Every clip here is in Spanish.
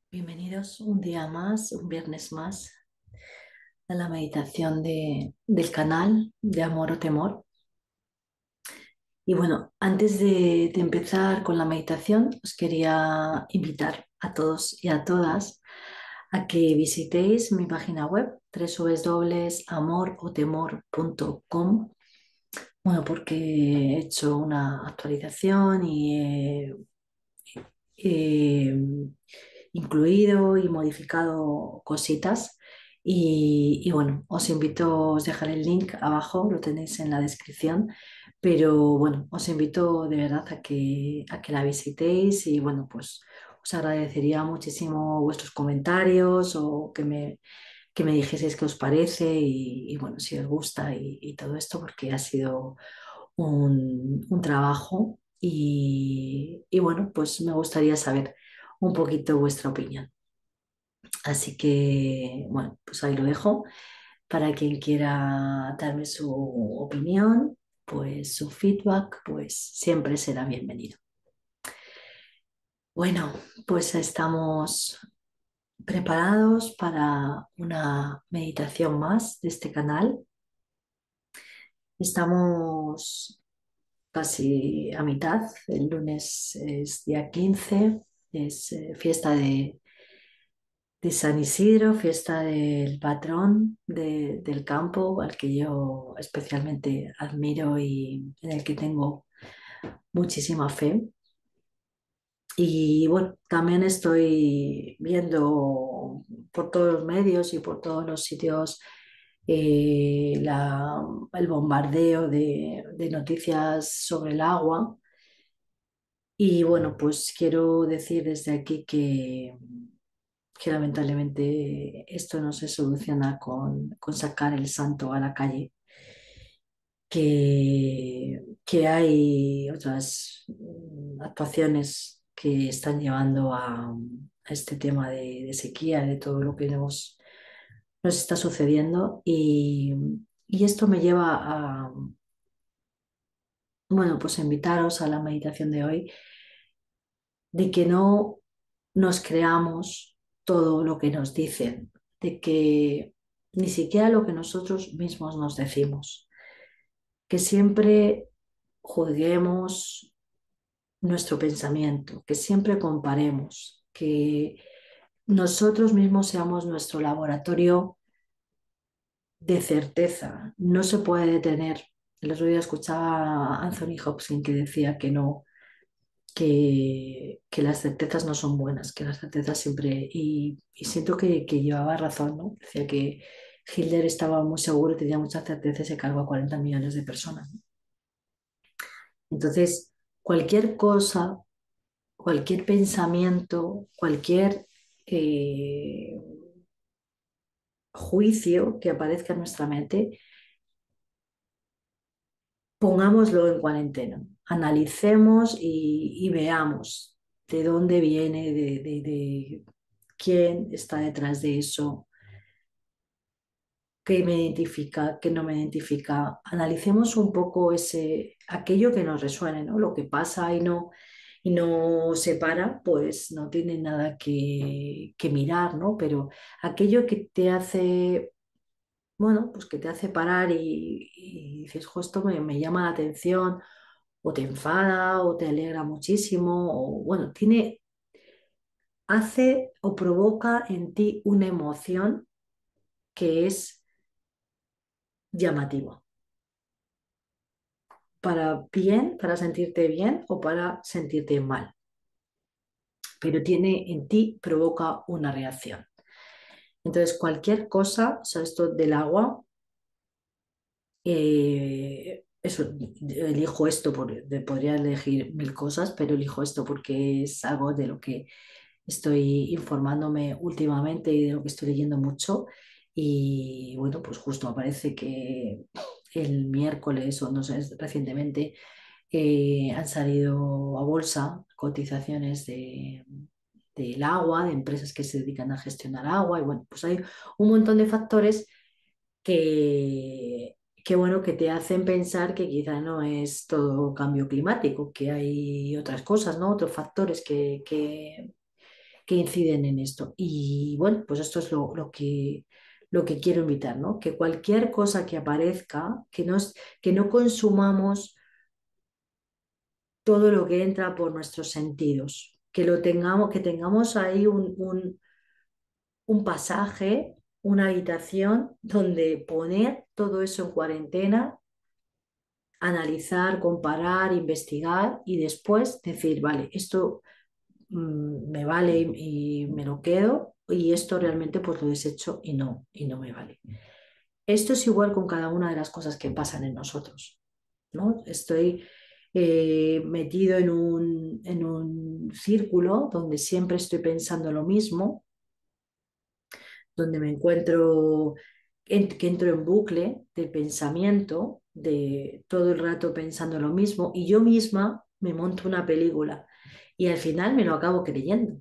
Bienvenidos un día más, un viernes más, a la meditación del canal de Amor o Temor. Y bueno, antes de empezar con la meditación, os quería invitar a todos y a todas a que visitéis mi página web www.amorotemor.com. Bueno, porque he hecho una actualización y he incluido y modificado cositas. Y bueno, os invito, os dejaré el link abajo, lo tenéis en la descripción, pero bueno, os invito de verdad a que la visitéis y bueno, pues os agradecería muchísimo vuestros comentarios o que me dijeseis qué os parece y bueno, si os gusta y todo esto, porque ha sido un trabajo y bueno, pues me gustaría saber un poquito vuestra opinión. Así que bueno, pues ahí lo dejo para quien quiera darme su opinión, pues su feedback, pues siempre será bienvenido. Bueno, pues estamos preparados para una meditación más de este canal. Estamos casi a mitad. El lunes es día 15, es fiesta de San Isidro, fiesta del patrón del campo, al que yo especialmente admiro y en el que tengo muchísima fe. Y bueno, también estoy viendo por todos los medios y por todos los sitios el bombardeo de noticias sobre el agua. Y bueno, pues quiero decir desde aquí que lamentablemente esto no se soluciona con sacar el santo a la calle, que hay otras actuaciones que están llevando a este tema de sequía, de todo lo que nos está sucediendo. Y esto me lleva a, bueno, pues a invitaros a la meditación de hoy, de que no nos creamos todo lo que nos dicen, de que ni siquiera lo que nosotros mismos nos decimos, que siempre juzguemos nuestro pensamiento, que siempre comparemos, que nosotros mismos seamos nuestro laboratorio de certeza. No se puede detener. El otro día escuchaba a Anthony Hopkins que decía que no, que las certezas no son buenas, que las certezas siempre, y siento que llevaba razón, ¿no? Decía que Hitler estaba muy seguro, tenía mucha certeza y se cargó a 40 millones de personas, ¿no? Entonces, cualquier cosa, cualquier pensamiento, cualquier eh, juicio que aparezca en nuestra mente, pongámoslo en cuarentena, analicemos y veamos de dónde viene, de quién está detrás de eso, qué me identifica, qué no me identifica. Analicemos un poco aquello que nos resuene, ¿no? Lo que pasa y no se para, pues no tiene nada que mirar, ¿no? Pero aquello que te hace, bueno, pues que te hace parar y dices, "Jo, esto me llama la atención", o te enfada, o te alegra muchísimo, o bueno, hace o provoca en ti una emoción que es llamativa, para bien, para sentirte bien o para sentirte mal, pero en ti provoca una reacción. Entonces, cualquier cosa, o sea, esto del agua, eso, elijo esto, podría elegir mil cosas, pero elijo esto porque es algo de lo que estoy informándome últimamente y de lo que estoy leyendo mucho. Y bueno, pues justo aparece que el miércoles o no sé, recientemente han salido a bolsa cotizaciones del agua, de empresas que se dedican a gestionar agua. Y bueno, pues hay un montón de factores que bueno, que te hacen pensar que quizá no es todo cambio climático, que hay otras cosas, ¿no? Otros factores que inciden en esto. Y bueno, pues esto es lo que quiero invitar, ¿no? Que cualquier cosa que aparezca, que no consumamos todo lo que entra por nuestros sentidos, que tengamos ahí un pasaje, una habitación donde poner todo eso en cuarentena, analizar, comparar, investigar y después decir, vale, esto me vale y me lo quedo y esto realmente pues lo desecho y no me vale. Esto es igual con cada una de las cosas que pasan en nosotros, ¿no? Estoy metido en un círculo donde siempre estoy pensando lo mismo, donde me encuentro, que entro en bucle de pensamiento, de todo el rato pensando lo mismo, y yo misma me monto una película y al final me lo acabo creyendo.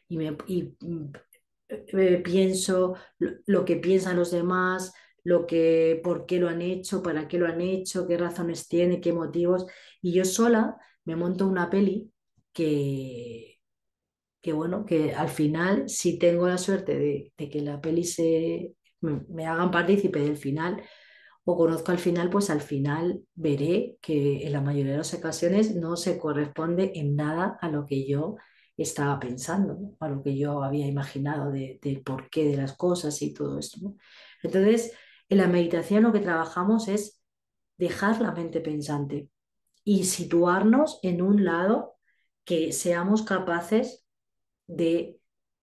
Pienso lo que piensan los demás, por qué lo han hecho, para qué lo han hecho, qué razones tiene, qué motivos, y yo sola me monto una peli que, que bueno, que al final, si tengo la suerte de que la peli me hagan partícipe del final o conozco al final, pues al final veré que en la mayoría de las ocasiones no se corresponde en nada a lo que yo estaba pensando, ¿no? A lo que yo había imaginado del porqué de las cosas y todo esto, ¿no? Entonces, en la meditación lo que trabajamos es dejar la mente pensante y situarnos en un lado que seamos capaces de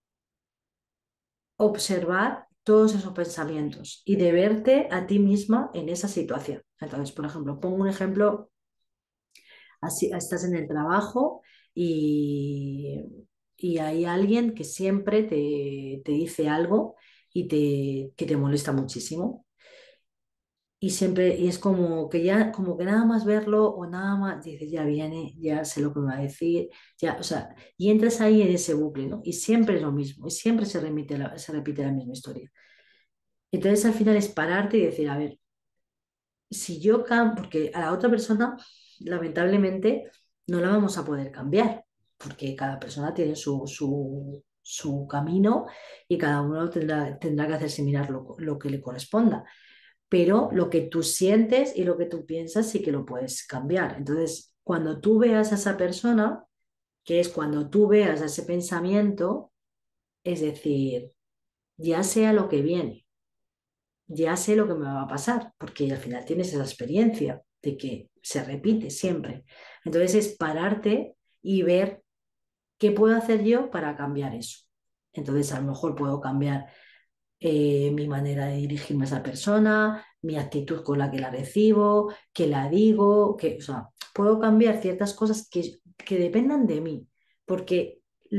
observar todos esos pensamientos y de verte a ti misma en esa situación. Entonces, por ejemplo, pongo un ejemplo, así, estás en el trabajo y, y hay alguien que siempre te dice algo que te molesta muchísimo. Y siempre, y es como que ya, como que nada más verlo o nada más, dices, ya viene, ya sé lo que me va a decir, ya, o sea, y entras ahí en ese bucle, ¿no? Y siempre es lo mismo, y siempre se repite la misma historia. Entonces al final es pararte y decir, a ver, si yo cambio, porque a la otra persona, lamentablemente, no la vamos a poder cambiar, porque cada persona tiene su camino y cada uno tendrá que hacerse mirar lo que le corresponda, pero lo que tú sientes y lo que tú piensas sí que lo puedes cambiar. Entonces, cuando tú veas a esa persona, que es cuando tú veas a ese pensamiento, es decir, ya sea lo que viene, ya sé lo que me va a pasar, porque al final tienes esa experiencia de que se repite siempre. Entonces es pararte y ver qué puedo hacer yo para cambiar eso. Entonces a lo mejor puedo cambiar mi manera de dirigirme a esa persona, mi actitud con la que la recibo, que la digo, o sea, puedo cambiar ciertas cosas que dependan de mí, porque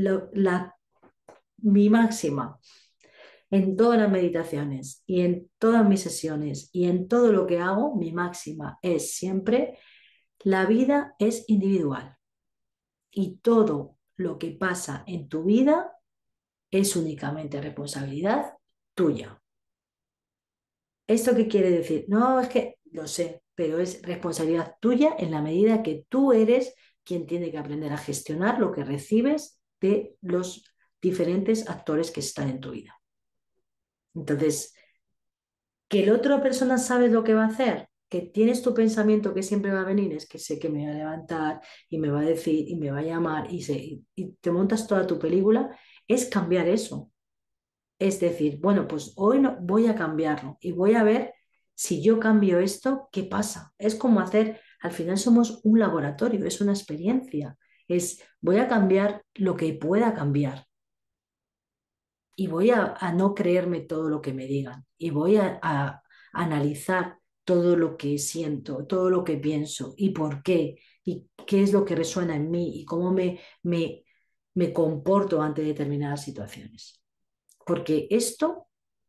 mi máxima en todas las meditaciones y en todas mis sesiones y en todo lo que hago, mi máxima es siempre, la vida es individual y todo lo que pasa en tu vida es únicamente responsabilidad tuya. ¿Esto qué quiere decir? No, es que lo sé, pero es responsabilidad tuya en la medida que tú eres quien tiene que aprender a gestionar lo que recibes de los diferentes actores que están en tu vida. Entonces, que la otra persona sabe lo que va a hacer, que tienes tu pensamiento que siempre va a venir, es que sé que me va a levantar y me va a decir y me va a llamar y te montas toda tu película, es cambiar eso. Es decir, bueno, pues hoy no, voy a cambiarlo y voy a ver si yo cambio esto, ¿qué pasa? Es como hacer, al final somos un laboratorio, es una experiencia. Voy a cambiar lo que pueda cambiar y voy a no creerme todo lo que me digan y voy a analizar todo lo que siento, todo lo que pienso y por qué y qué es lo que resuena en mí y cómo me comporto ante determinadas situaciones. Porque esto,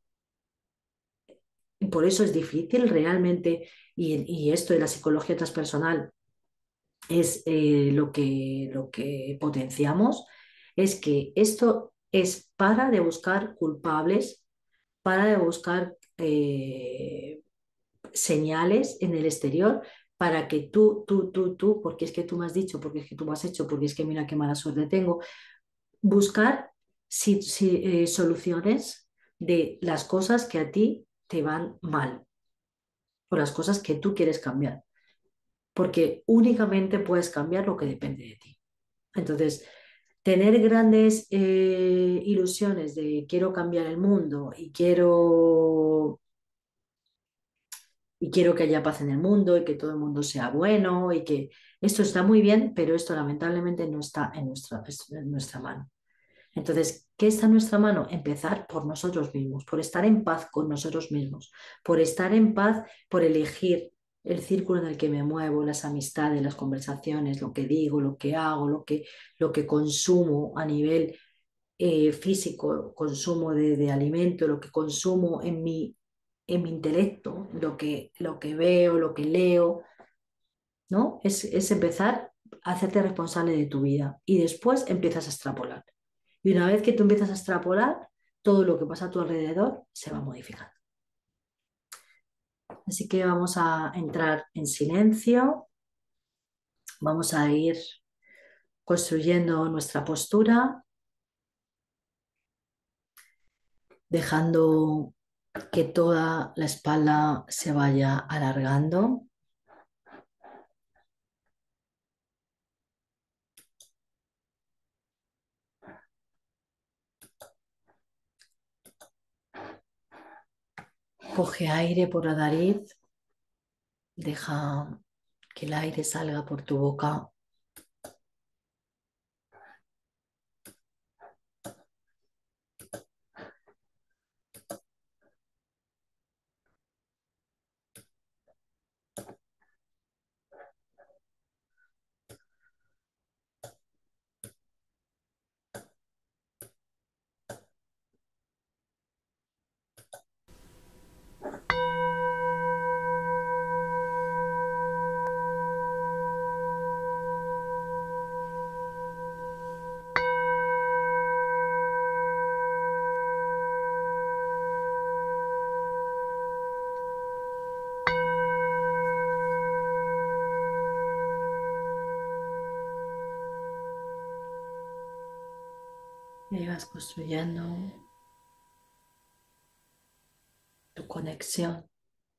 y por eso es difícil realmente, y esto de la psicología transpersonal es lo que potenciamos, es que esto es para de buscar culpables, para de buscar señales en el exterior para que tú, porque es que tú me has dicho, porque es que tú me has hecho, porque es que mira qué mala suerte tengo, buscar soluciones de las cosas que a ti te van mal o las cosas que tú quieres cambiar, porque únicamente puedes cambiar lo que depende de ti. Entonces, tener grandes ilusiones de quiero cambiar el mundo y quiero que haya paz en el mundo y que todo el mundo sea bueno y que esto está muy bien, pero esto lamentablemente no está en nuestra mano. Entonces, ¿qué está en nuestra mano? Empezar por nosotros mismos, por estar en paz con nosotros mismos, por estar en paz, por elegir el círculo en el que me muevo, las amistades, las conversaciones, lo que digo, lo que hago, lo que consumo a nivel físico, consumo de alimento, lo que consumo en mi intelecto, lo que veo, lo que leo, ¿no? Es empezar a hacerte responsable de tu vida y después empiezas a extrapolar. Y una vez que tú empiezas a extrapolar, todo lo que pasa a tu alrededor se va modificando. Así que vamos a entrar en silencio, vamos a ir construyendo nuestra postura, dejando que toda la espalda se vaya alargando. Coge aire por la nariz, deja que el aire salga por tu boca. Y ahí vas construyendo tu conexión.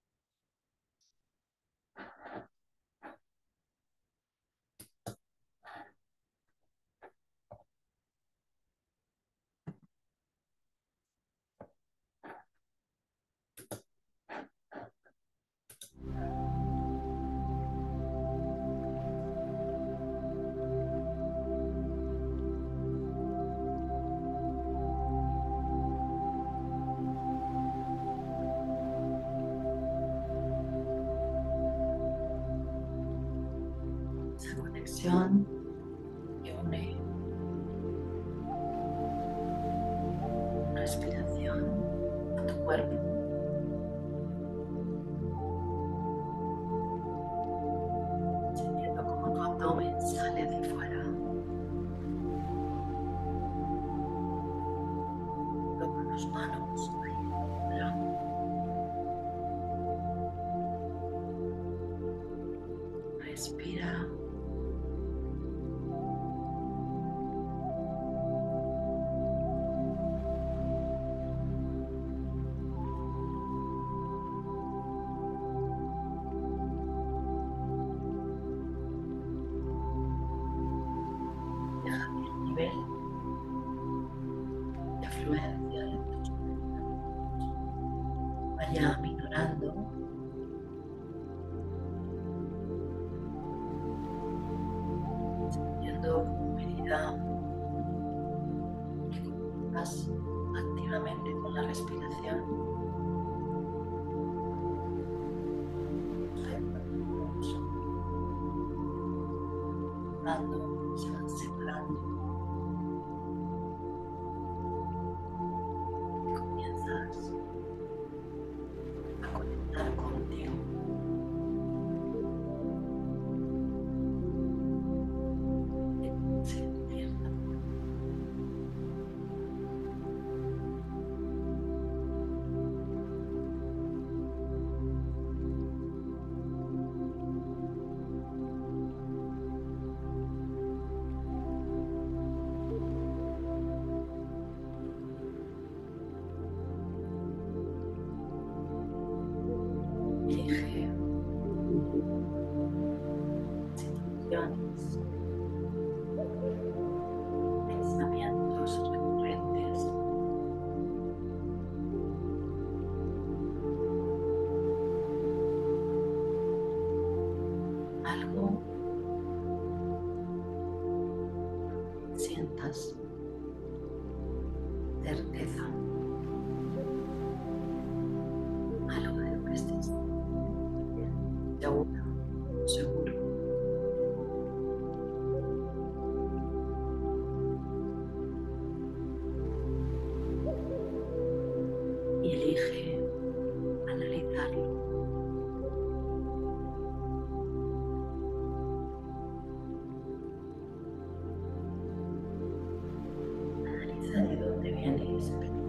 Esa conexión que une una respiración a tu cuerpo, sintiendo como tu abdomen sale hacia afuera. Toca tus manos ahí afuera. Respira. Deja que el nivel de afluencia de tus vaya minorando, sintiendo como medida que conectas activamente con la respiración. Se van separando y comienzas a conectar contigo. Sentir tengas certeza, algo de lo que estés segura, seguro. Y elige analizarlo. Analiza de dónde viene ese pensamiento,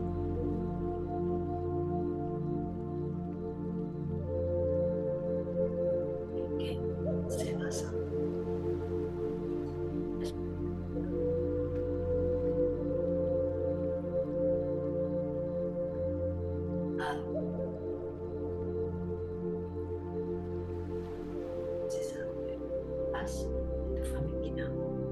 en qué se basa. Es algo, si es algo que vas de tu familia,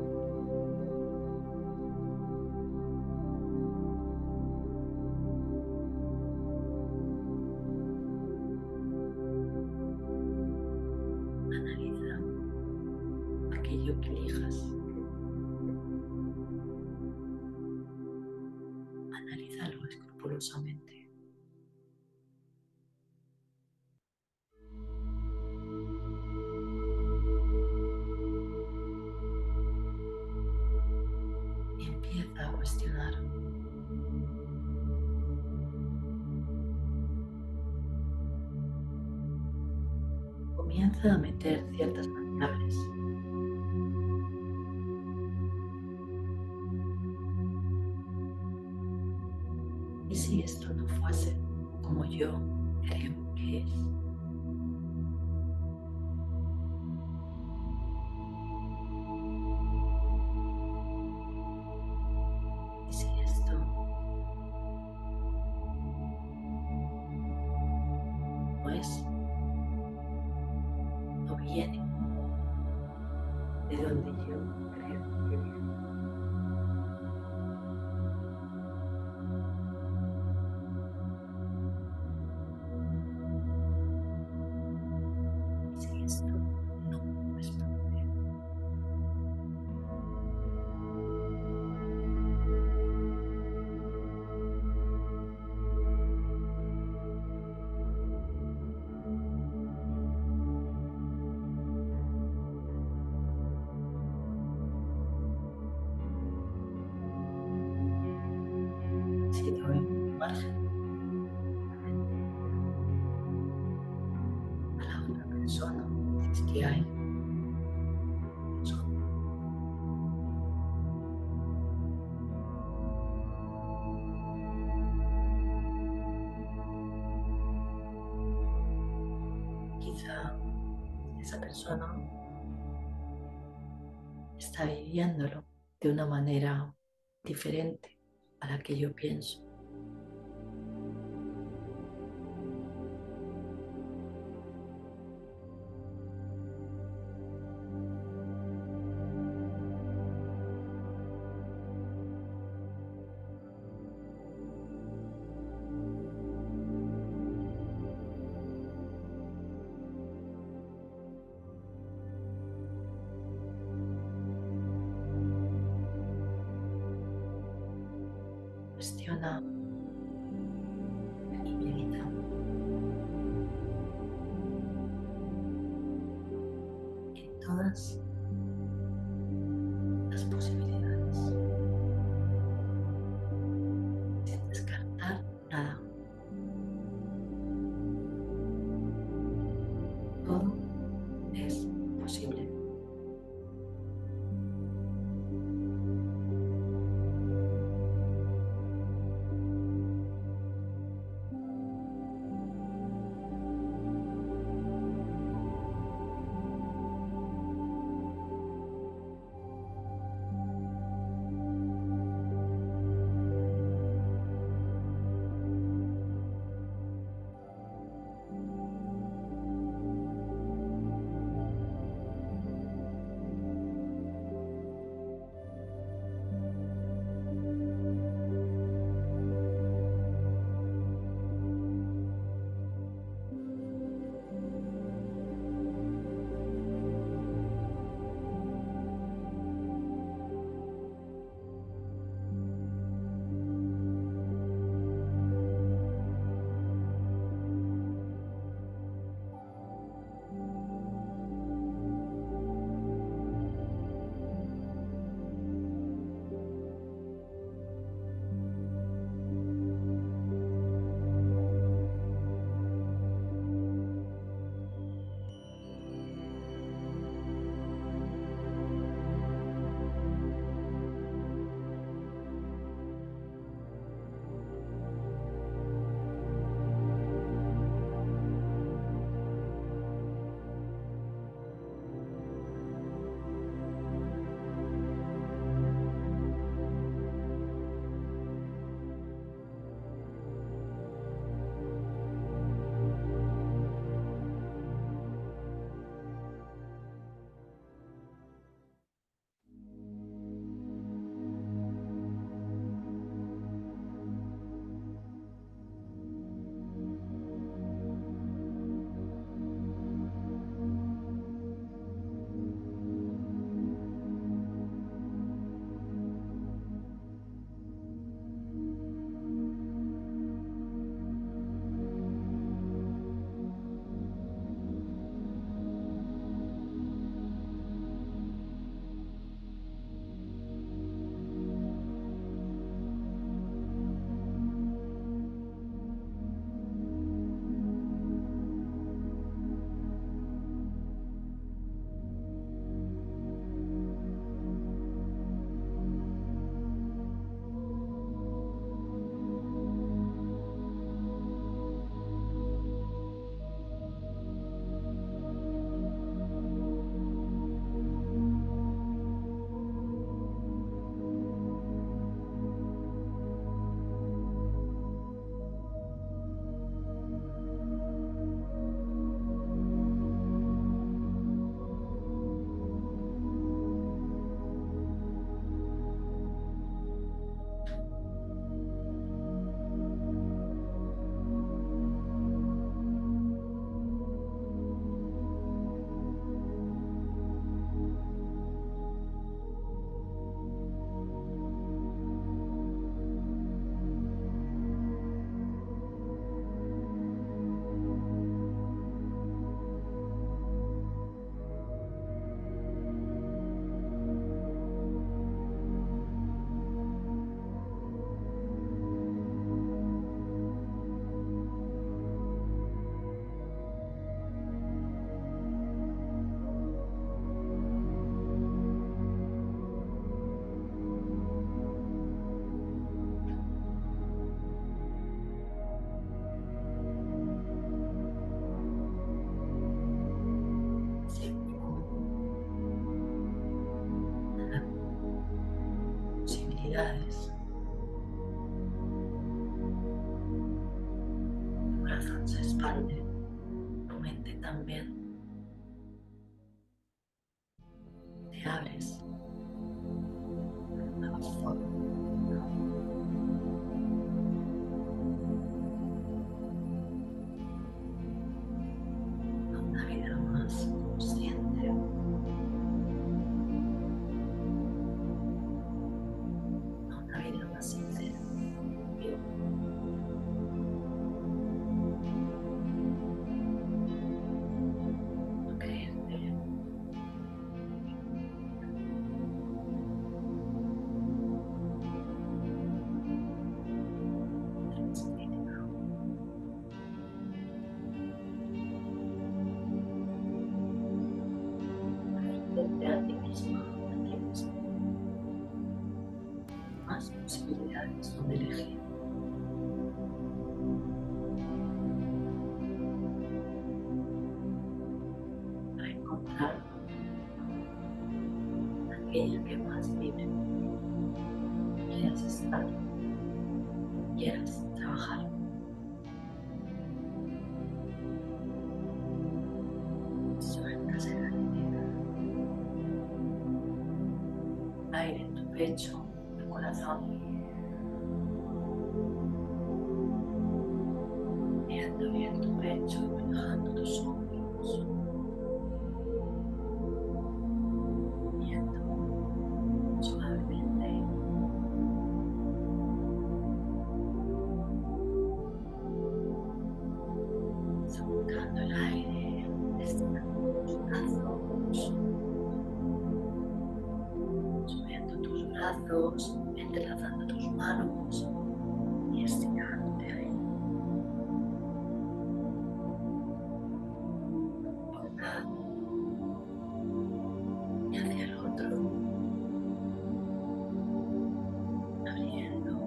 analiza aquello que elijas, analízalo escrupulosamente. Y empieza a cuestionar. Comienza a meter ciertas variables. ¿Y si esto no fuese como yo creo que es? ¿Y si esto no es, no viene de donde yo creo que viene? ¿Y si esto no responde? Si doy margen a la otra persona, si es que hay persona, quizá esa persona está viviéndolo de una manera diferente a la que yo pienso. Cuestiona y medita en todas las posibilidades, sin descartar nada. Todo es posible. se expande tu mente también. Te abres a una forma, a una vida más consciente, a una vida más sincera. No creerte. Respeta a ti misma, a ti mismo. Más posibilidades donde elegir. Para encontrar aquello que más libre quieras estar, quieras trabajar. Sueltas el aire en tu pecho, en tu corazón, viendo bien tu pecho y relajando tus hombros, viendo suavemente soltando el aire, estirando tus brazos, subiendo tus brazos, entrelazando tus manos y estirándote ahí. Por un lado y hacia el otro, abriendo,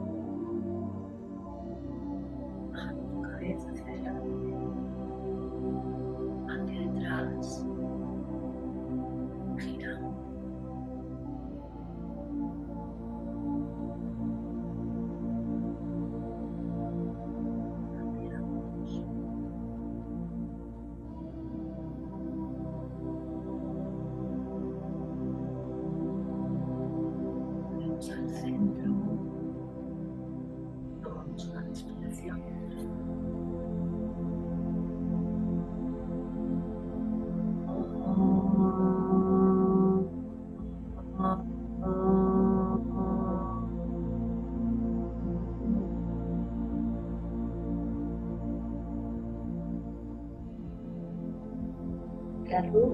bajando tu cabeza hacia adelante, hacia detrás, girando. Volvemos al centro, tomamos una respiración. La luz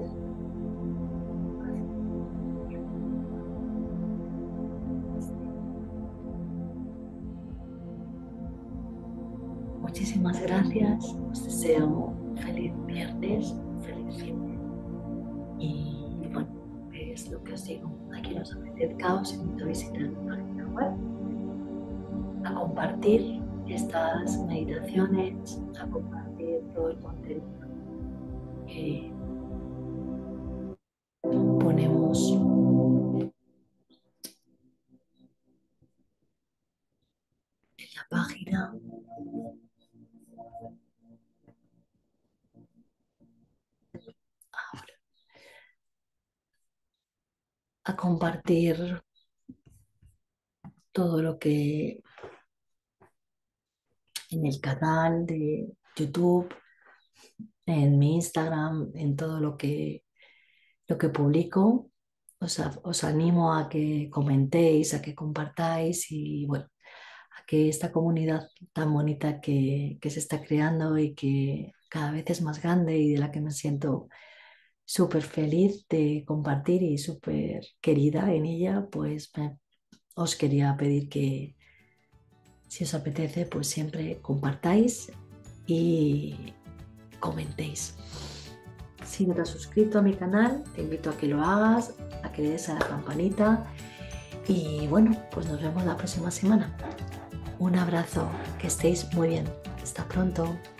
muchísimas gracias, os deseo un feliz viernes, un feliz fin. Y bueno, es lo que os digo, a quien os apetezca os invito a visitar mi página web, a compartir estas meditaciones, a compartir todo el contenido que ponemos en la página. Ahora, a compartir todo lo que en el canal de YouTube, en mi Instagram, en todo lo que publico. Os animo a que comentéis, a que compartáis y bueno, a que esta comunidad tan bonita que se está creando y que cada vez es más grande y de la que me siento súper feliz de compartir y súper querida en ella, pues os quería pedir que si os apetece, pues siempre compartáis y comentéis. Si no te has suscrito a mi canal, te invito a que lo hagas, a que le des a la campanita y bueno, pues nos vemos la próxima semana. Un abrazo, que estéis muy bien. Hasta pronto.